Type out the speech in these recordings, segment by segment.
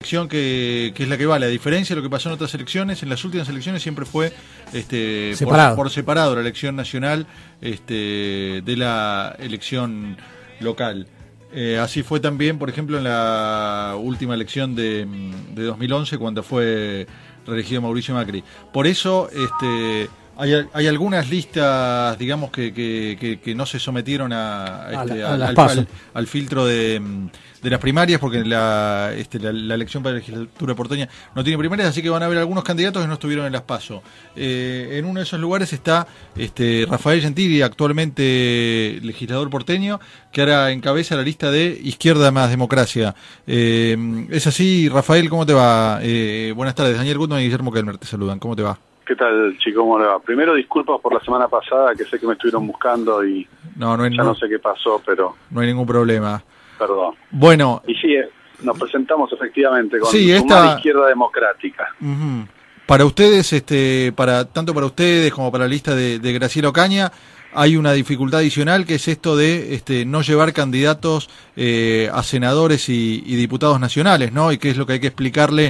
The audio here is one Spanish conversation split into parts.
elección que es la que vale. A diferencia de lo que pasó en otras elecciones, en las últimas elecciones siempre fue por separado la elección nacional de la elección local. Así fue también, por ejemplo, en la última elección de 2011, cuando fue reelegido Mauricio Macri. Por eso hay algunas listas, digamos, que no se sometieron al filtro de las primarias, porque la elección para la legislatura porteña no tiene primarias, así que van a haber algunos candidatos que no estuvieron en las PASO. En uno de esos lugares está Rafael Gentili, actualmente legislador porteño, que ahora encabeza la lista de Izquierda Más Democracia. Es así, Rafael, ¿cómo te va? Buenas tardes, Daniel Gutman y Guillermo Kelmer te saludan, ¿cómo te va? ¿Qué tal, chico? ¿Cómo le va? Primero, disculpas por la semana pasada, que sé que me estuvieron buscando y no sé qué pasó, pero... No hay ningún problema. Perdón. Bueno... Y sí, nos presentamos efectivamente con esta Izquierda Democrática. Para ustedes, tanto para ustedes como para la lista de Graciela Ocaña, hay una dificultad adicional, que es esto de no llevar candidatos a senadores y diputados nacionales, ¿no? Y qué es lo que hay que explicarle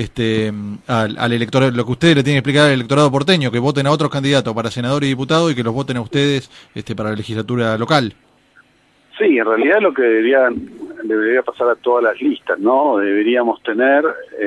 al electorado, lo que ustedes le tienen que explicar al electorado porteño, que voten a otros candidatos para senador y diputado y que los voten a ustedes para la legislatura local. Sí, en realidad lo que debería pasar a todas las listas, ¿no? Deberíamos tener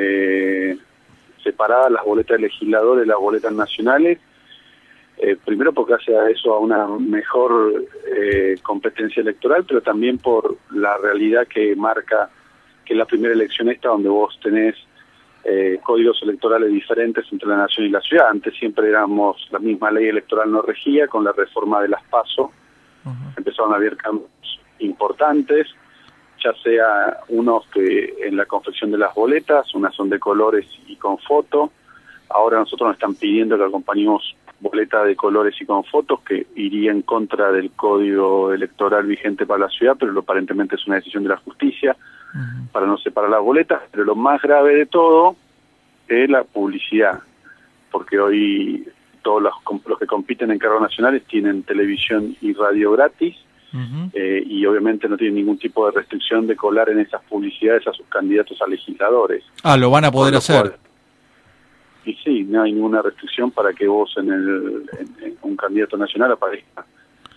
separadas las boletas de legisladores de las boletas nacionales. Primero porque hace a eso a una mejor competencia electoral, pero también por la realidad que marca que es la primera elección donde vos tenés códigos electorales diferentes entre la nación y la ciudad. Antes siempre éramos, la misma ley electoral no regía. Con la reforma de las PASO empezaron a haber cambios importantes, ya sea unos que en la confección de las boletas, unas son de colores y con foto. Ahora nosotros nos están pidiendo que acompañemos boletas de colores y con fotos, que iría en contra del código electoral vigente para la ciudad, pero aparentemente es una decisión de la justicia para no separar las boletas. Pero lo más grave de todo es la publicidad, porque hoy todos los que compiten en cargos nacionales tienen televisión y radio gratis, y obviamente no tienen ningún tipo de restricción de colar en esas publicidades a sus candidatos a legisladores. Lo van a poder hacer. Y sí, no hay ninguna restricción para que vos en un candidato nacional aparezca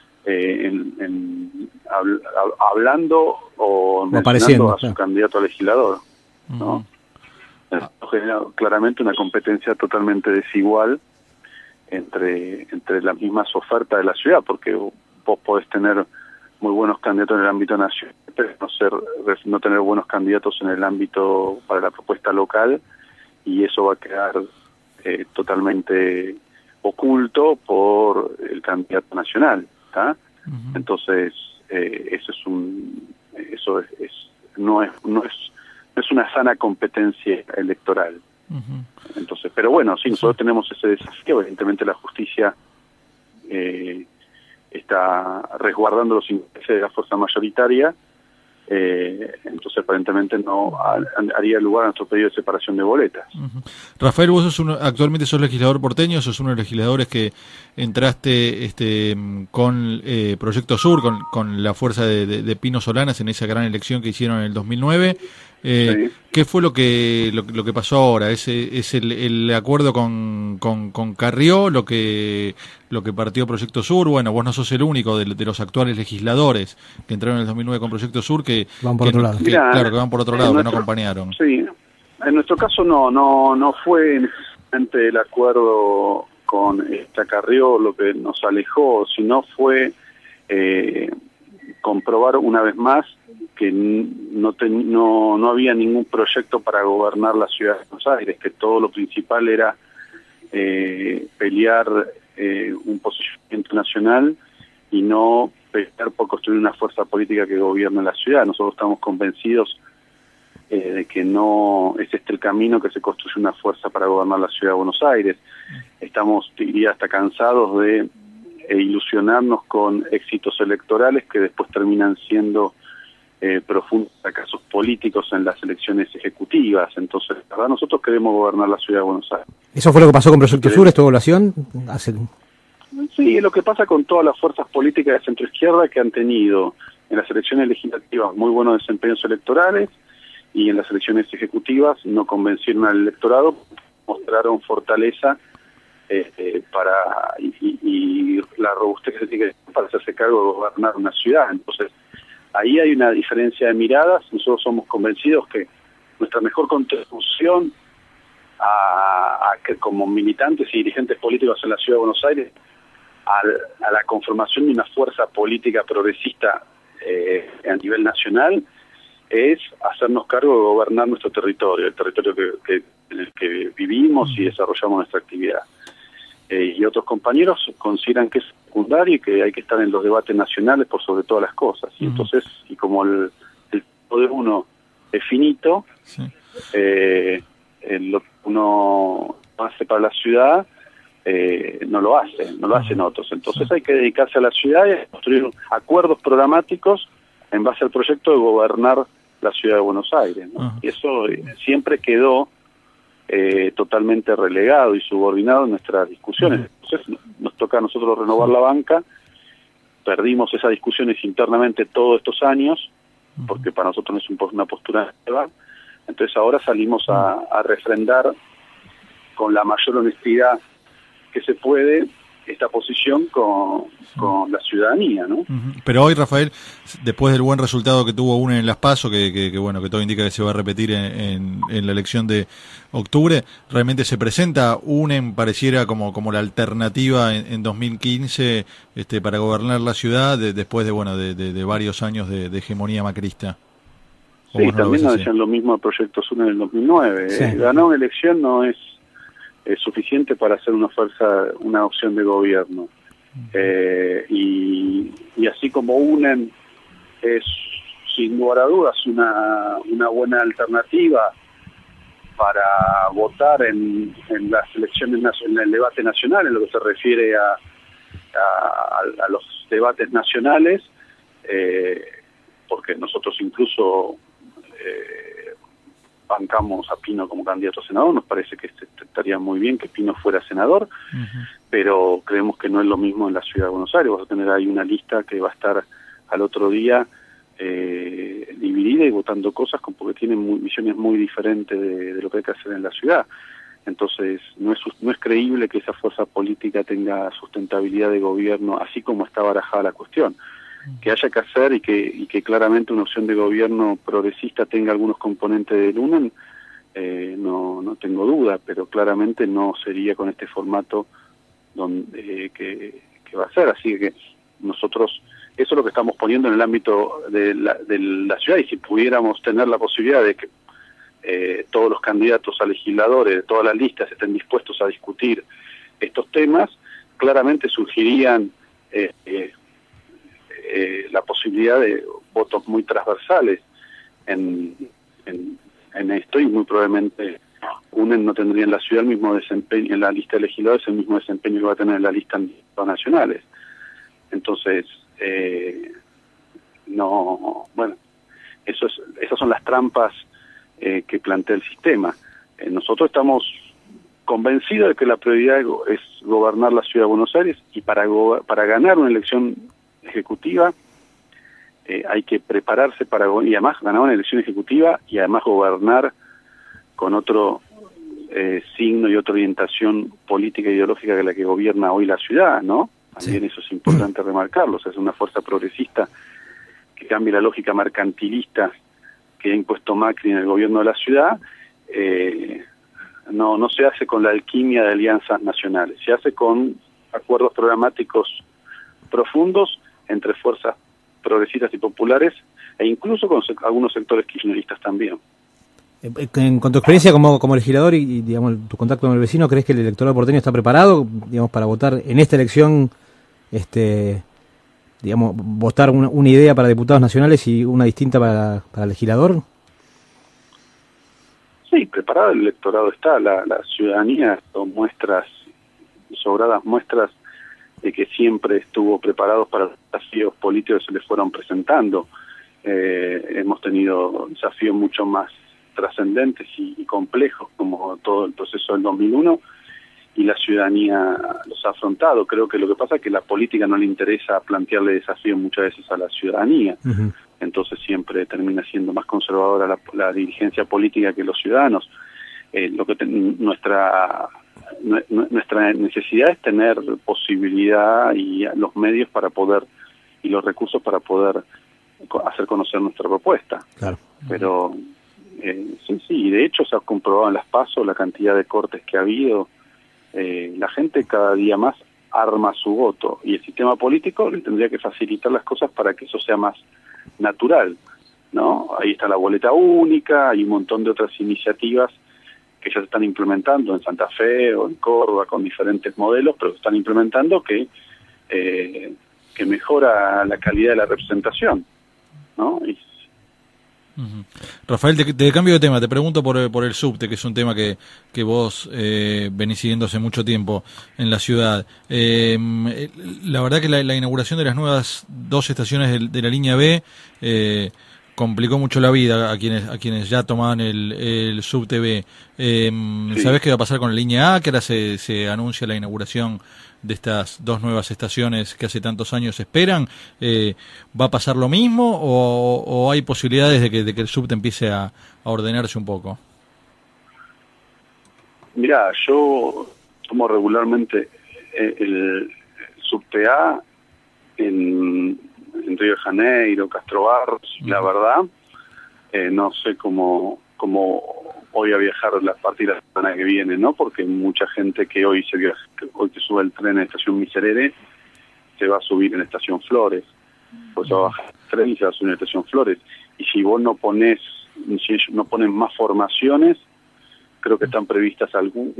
hablando o mencionando a su candidato a legislador, ¿no? Esto genera claramente una competencia totalmente desigual entre las mismas ofertas de la ciudad, porque vos podés tener muy buenos candidatos en el ámbito nacional, pero no tener buenos candidatos en el ámbito para la propuesta local, y eso va a quedar totalmente oculto por el candidato nacional, ¿tá? Entonces no es una sana competencia electoral. Entonces, pero bueno, sí, nosotros tenemos ese desafío. Evidentemente la justicia está resguardando los intereses de la fuerza mayoritaria, entonces aparentemente no haría lugar a nuestro pedido de separación de boletas. Rafael, vos actualmente sos legislador porteño, sos uno de los legisladores que entraste con Proyecto Sur, con la fuerza de Pino Solanas en esa gran elección que hicieron en el 2009. Sí. ¿Qué fue lo que pasó ahora? ¿Es el acuerdo con Carrió lo que partió Proyecto Sur? Bueno, vos no sos el único de los actuales legisladores que entraron en el 2009 con Proyecto Sur que van por otro lado. Claro, que van por otro lado, que no acompañaron. Sí, en nuestro caso no fue necesariamente el acuerdo con Carrió lo que nos alejó, sino fue comprobar una vez más que no había ningún proyecto para gobernar la ciudad de Buenos Aires, que todo lo principal era pelear un posicionamiento nacional y no pelear por construir una fuerza política que gobierne la ciudad. Nosotros estamos convencidos de que no es el camino, que se construye una fuerza para gobernar la ciudad de Buenos Aires. Estamos, diría, hasta cansados de ilusionarnos con éxitos electorales que después terminan siendo profundos fracasos políticos en las elecciones ejecutivas. Entonces, la verdad, nosotros queremos gobernar la ciudad de Buenos Aires. ¿Eso fue lo que pasó con Proyecto Sur, esta evaluación? Sí, es lo que pasa con todas las fuerzas políticas de centroizquierda que han tenido en las elecciones legislativas muy buenos desempeños electorales y en las elecciones ejecutivas no convencieron al electorado, mostraron fortaleza y la robustez que se tiene para hacerse cargo de gobernar una ciudad. Entonces, ahí hay una diferencia de miradas. Nosotros somos convencidos que nuestra mejor contribución que como militantes y dirigentes políticos en la Ciudad de Buenos Aires a la conformación de una fuerza política progresista a nivel nacional es hacernos cargo de gobernar nuestro territorio, el territorio en el que vivimos y desarrollamos nuestra actividad. Y otros compañeros consideran que es secundario y que hay que estar en los debates nacionales por sobre todas las cosas. Y entonces, y como el tiempo de uno es finito, sí. Lo que uno hace para la ciudad no lo hacen otros. Entonces sí. Hay que dedicarse a la ciudad y a construir acuerdos programáticos en base al proyecto de gobernar la ciudad de Buenos Aires, ¿no? Y eso siempre quedó totalmente relegado y subordinado en nuestras discusiones. Entonces nos toca a nosotros renovar la banca. Perdimos esas discusiones internamente todos estos años, porque para nosotros no es una postura nueva. Entonces ahora salimos a refrendar con la mayor honestidad que se puede esta posición con la ciudadanía, ¿no? Pero hoy, Rafael, después del buen resultado que tuvo UNE en las PASO, que bueno, que todo indica que se va a repetir en la elección de octubre, realmente se presenta UNE, pareciera como la alternativa en 2015 para gobernar la ciudad después de varios años de hegemonía macrista. Sí, también nos decían lo mismo al proyecto UNE en el 2009. Sí. Ganar una elección no es suficiente para hacer una opción de gobierno. Y así como UNEN es sin lugar a dudas una buena alternativa para votar en las elecciones, en el debate nacional, en lo que se refiere a los debates nacionales, porque nosotros incluso bancamos a Pino como candidato a senador. Nos parece que estaría muy bien que Pino fuera senador, pero creemos que no es lo mismo en la ciudad de Buenos Aires. Vas a tener ahí una lista que va a estar al otro día dividida y votando cosas porque tienen visiones muy diferentes de lo que hay que hacer en la ciudad. Entonces no es creíble que esa fuerza política tenga sustentabilidad de gobierno, así como está barajada la cuestión. Que haya que hacer y que claramente una opción de gobierno progresista tenga algunos componentes del UNEN, no tengo duda, pero claramente no sería con este formato que va a ser. Así que nosotros, eso es lo que estamos poniendo en el ámbito de la ciudad, y si pudiéramos tener la posibilidad de que todos los candidatos a legisladores de todas las listas estén dispuestos a discutir estos temas, claramente surgirían la posibilidad de votos muy transversales en esto, y muy probablemente UNEN no tendría en la ciudad el mismo desempeño en la lista de legisladores, el mismo desempeño que va a tener en la lista nacionales. Entonces, esas son las trampas que plantea el sistema. Nosotros estamos convencidos de que la prioridad es gobernar la ciudad de Buenos Aires, y para ganar una elección ejecutiva hay que prepararse y además ganar una elección ejecutiva y además gobernar con otro signo y otra orientación política e ideológica que la que gobierna hoy la ciudad, ¿no? También eso es importante remarcarlo. O sea, es una fuerza progresista que cambie la lógica mercantilista que ha impuesto Macri en el gobierno de la ciudad. No se hace con la alquimia de alianzas nacionales, se hace con acuerdos programáticos profundos entre fuerzas progresistas y populares, e incluso con algunos sectores kirchneristas también. Con tu experiencia como legislador y digamos tu contacto con el vecino, ¿crees que el electorado porteño está preparado, digamos, para votar en esta elección, digamos, votar una idea para diputados nacionales y una distinta para legislador? Sí, preparado el electorado está. La ciudadanía son sobradas muestras de que siempre estuvo preparado para los desafíos políticos que se les fueron presentando. Hemos tenido desafíos mucho más trascendentes y complejos, como todo el proceso del 2001, y la ciudadanía los ha afrontado. Creo que lo que pasa es que la política no le interesa plantearle desafíos muchas veces a la ciudadanía. Entonces siempre termina siendo más conservadora la dirigencia política que los ciudadanos. Nuestra necesidad es tener posibilidad y los medios para poder, y los recursos para poder hacer conocer nuestra propuesta. Claro. Pero sí, de hecho se ha comprobado en las PASO la cantidad de cortes que ha habido. La gente cada día más arma su voto, y el sistema político le tendría que facilitar las cosas para que eso sea más natural, ¿no? Ahí está la boleta única, hay un montón de otras iniciativas que ya se están implementando en Santa Fe o en Córdoba con diferentes modelos, pero se están implementando que mejora la calidad de la representación, ¿no? Rafael, te cambio de tema, te pregunto por el subte, que es un tema que vos venís siguiendo hace mucho tiempo en la ciudad. La verdad que la inauguración de las nuevas 2 estaciones de la línea B complicó mucho la vida a quienes ya tomaban el subte B. Sí. ¿Sabés qué va a pasar con la línea A? Que ahora se anuncia la inauguración de estas 2 nuevas estaciones que hace tantos años esperan. ¿Va a pasar lo mismo o hay posibilidades de que el subte empiece a ordenarse un poco? Mirá, yo tomo regularmente el subte A en Río de Janeiro, Castro Barros, la verdad, no sé cómo voy a viajar a partir de la semana que viene, ¿no? Porque mucha gente que hoy que sube el tren en la estación Miserere se va a subir en la estación Flores, pues se va a bajar el tren y se va a subir en la estación Flores. Y si vos no pones más formaciones, creo que están previstas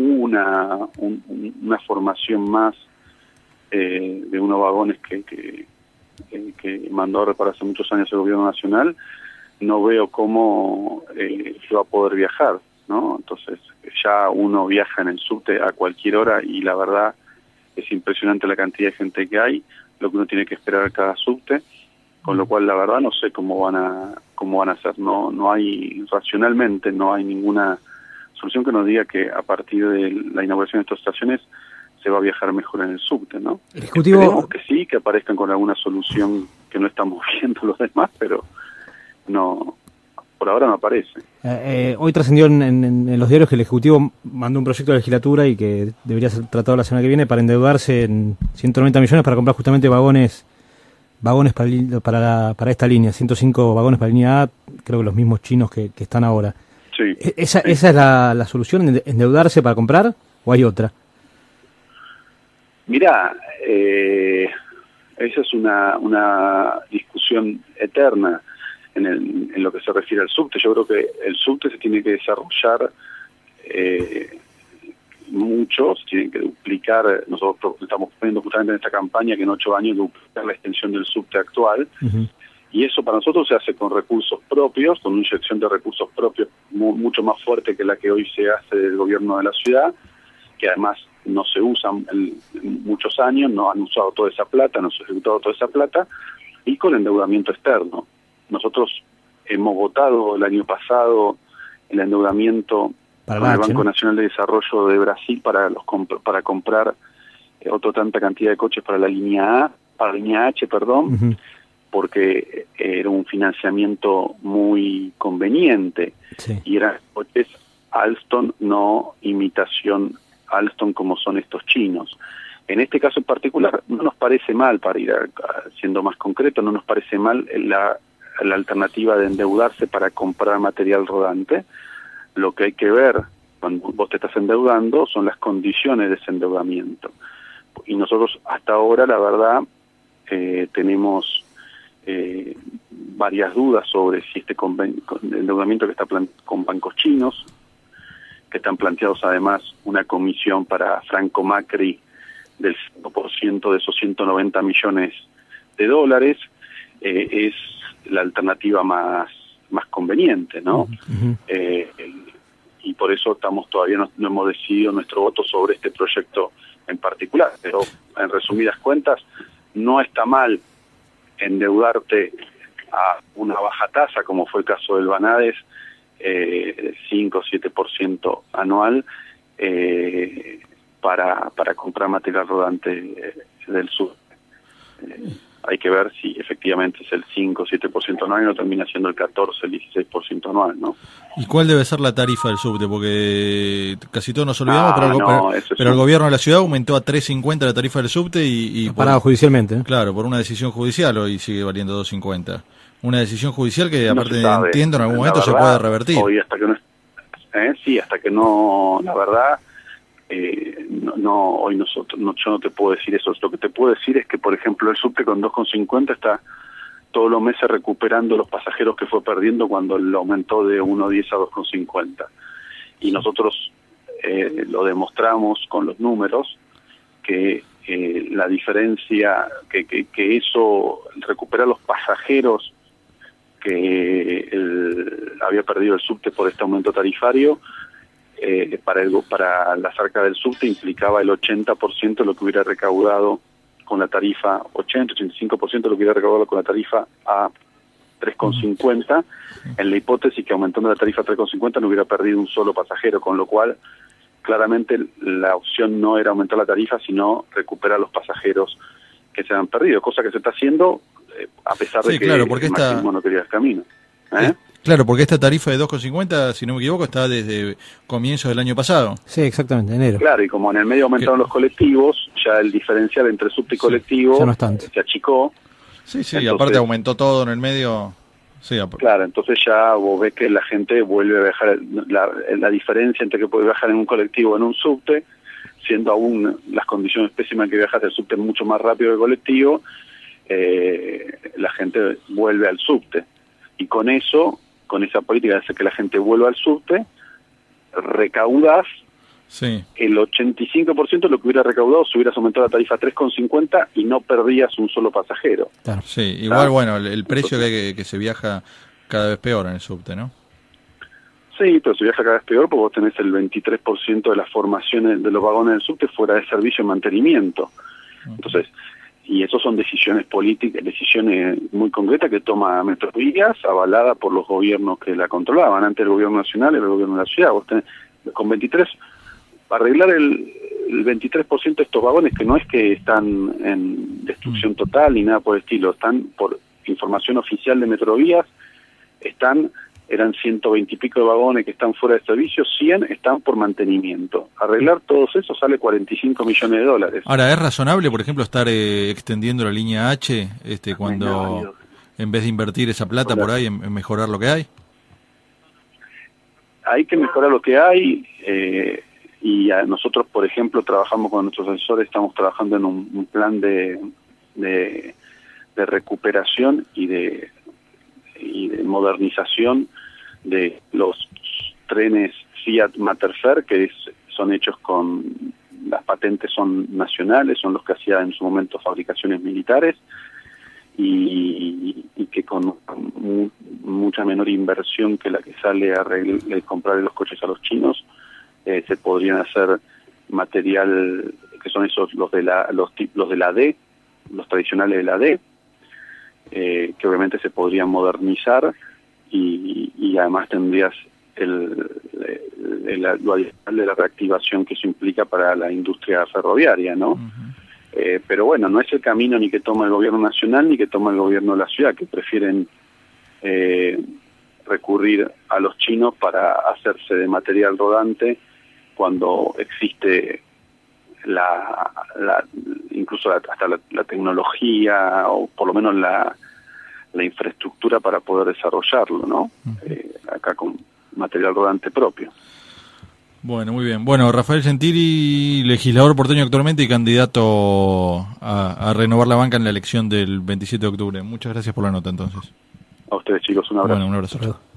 una formación más de unos vagones que mandó a reparar hace muchos años el gobierno nacional. No veo cómo se va a poder viajar, ¿no? Entonces ya uno viaja en el subte a cualquier hora y la verdad es impresionante la cantidad de gente que hay, lo que uno tiene que esperar a cada subte, con lo cual la verdad no sé cómo van a hacer. No hay, racionalmente no hay ninguna solución que nos diga que a partir de la inauguración de estas estaciones se va a viajar mejor en el subte, ¿no? Esperemos que sí, que aparezcan con alguna solución que no estamos viendo los demás, pero no, por ahora no aparece. Hoy trascendió en los diarios que el Ejecutivo mandó un proyecto de legislatura y que debería ser tratado la semana que viene para endeudarse en 190 millones para comprar justamente vagones para esta línea, 105 vagones para la línea A, creo que los mismos chinos que están ahora. Sí. ¿Esa es la solución, endeudarse para comprar, o hay otra? Mirá, esa es una discusión eterna en lo que se refiere al subte. Yo creo que el subte se tiene que desarrollar mucho, se tiene que duplicar. Nosotros estamos poniendo justamente en esta campaña que en 8 años duplicar la extensión del subte actual, y eso para nosotros se hace con recursos propios, con una inyección de recursos propios mucho más fuerte que la que hoy se hace del gobierno de la ciudad, que además no se usan en muchos años, no han usado toda esa plata, no se ha ejecutado toda esa plata, y con endeudamiento externo. Nosotros hemos votado el año pasado el endeudamiento con el Banco Nacional de Desarrollo de Brasil para comprar otra tanta cantidad de coches para la línea H, porque era un financiamiento muy conveniente, y eran coches Alstom, no imitación Alstom como son estos chinos. En este caso en particular no nos parece mal, para ir siendo más concreto, no nos parece mal la alternativa de endeudarse para comprar material rodante. Lo que hay que ver cuando vos te estás endeudando son las condiciones de ese endeudamiento. Y nosotros hasta ahora, la verdad, tenemos varias dudas sobre si este endeudamiento que está con bancos chinos, que están planteados además una comisión para Franco Macri del 5% de esos 190 millones de dólares, es la alternativa más conveniente, ¿no? Y por eso todavía no hemos decidido nuestro voto sobre este proyecto en particular, pero en resumidas cuentas no está mal endeudarte a una baja tasa, como fue el caso del Banades, 5 o 7% anual, para comprar material rodante del sur. Hay que ver si efectivamente es el 5 o 7% anual y no termina siendo el 14, el 16% anual, ¿no? ¿Y cuál debe ser la tarifa del subte? Porque casi todos nos olvidamos, pero el gobierno de la ciudad aumentó a 3.50 la tarifa del subte y parado judicialmente, ¿eh? Claro, por una decisión judicial hoy sigue valiendo 2.50. Una decisión judicial que aparte entiendo en algún momento se puede revertir. Hoy hasta que no, hasta que no, la verdad, hoy yo no te puedo decir eso. Lo que te puedo decir es que, por ejemplo, el subte con 2.50 está todos los meses recuperando los pasajeros que fue perdiendo cuando lo aumentó de 1.10 a 2.50. Y nosotros lo demostramos con los números que la diferencia, que eso, recuperar los pasajeros que había perdido el subte por este aumento tarifario, para las arcas del subte implicaba el 80% de lo que hubiera recaudado con la tarifa, 85% de lo que hubiera recaudado con la tarifa a 3.50, en la hipótesis que aumentando la tarifa a 3.50 no hubiera perdido un solo pasajero, con lo cual claramente la opción no era aumentar la tarifa, sino recuperar los pasajeros que se han perdido, cosa que se está haciendo a pesar de que claro, porque el máximo no quería el camino. Claro, porque esta tarifa de 2.50, si no me equivoco, está desde comienzos del año pasado. Sí, exactamente, enero. Claro, y como en el medio aumentaron los colectivos, ya el diferencial entre subte y colectivo ya no es tanto. Se achicó. Sí, entonces, y aparte aumentó todo en el medio. Sí, claro, entonces ya vos ves que la gente vuelve a viajar, la diferencia entre que puede viajar en un colectivo o en un subte, siendo aún las condiciones pésimas que viajas del subte mucho más rápido que el colectivo, la gente vuelve al subte. Y con eso, con esa política de hacer que la gente vuelva al subte, recaudas el 85% de lo que hubiera recaudado si hubieras aumentado la tarifa a 3.50 y no perdías un solo pasajero. Claro. Sí, igual, bueno, el precio que se viaja cada vez peor en el subte, ¿no? Sí, pero se viaja cada vez peor porque vos tenés el 23% de las formaciones de los vagones del subte fuera de servicio y mantenimiento. Entonces, y eso son decisiones políticas, decisiones muy concretas que toma Metrovías, avalada por los gobiernos que la controlaban, antes el gobierno nacional y el gobierno de la ciudad. Vos tenés, con 23, para arreglar el 23% de estos vagones, que no es que están en destrucción total ni nada por el estilo, están por información oficial de Metrovías, eran 120 y pico de vagones que están fuera de servicio, 100 están por mantenimiento. Arreglar todos esos sale 45 millones de dólares. Ahora, ¿es razonable, por ejemplo, estar extendiendo la línea H cuando en vez de invertir esa plata por ahí en mejorar lo que hay? Hay que mejorar lo que hay y nosotros, por ejemplo, trabajamos con nuestros asesores, estamos trabajando en un plan de recuperación y de modernización de los trenes Fiat Materfer, que son hechos con, las patentes son nacionales, son los que hacía en su momento fabricaciones militares, y que con mucha menor inversión que la que sale a comprar los coches a los chinos, se podrían hacer material, que son esos los de la D, los tradicionales de la D, que obviamente se podrían modernizar y además tendrías lo adicional de la reactivación que eso implica para la industria ferroviaria, ¿no? Pero bueno, no es el camino ni que toma el gobierno nacional ni que toma el gobierno de la ciudad, que prefieren recurrir a los chinos para hacerse de material rodante cuando existe incluso hasta la tecnología, o por lo menos la infraestructura para poder desarrollarlo, ¿no? Acá con material rodante propio. Bueno, muy bien. Bueno, Rafael Gentili, legislador porteño actualmente y candidato a renovar la banca en la elección del 27 de octubre. Muchas gracias por la nota, entonces. A ustedes, chicos, un abrazo. Bueno, un abrazo.